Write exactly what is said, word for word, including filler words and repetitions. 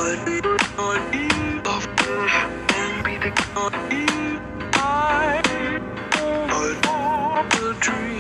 I'd be on of and be the I I'd the dream.